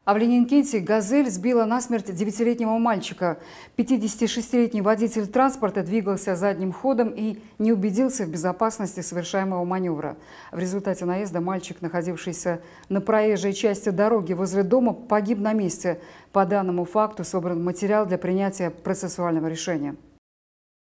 А в Ленинкенте «Газель» сбила насмерть 9-летнего мальчика. 56-летний водитель транспорта двигался задним ходом и не убедился в безопасности совершаемого маневра. В результате наезда мальчик, находившийся на проезжей части дороги возле дома, погиб на месте. По данному факту собран материал для принятия процессуального решения.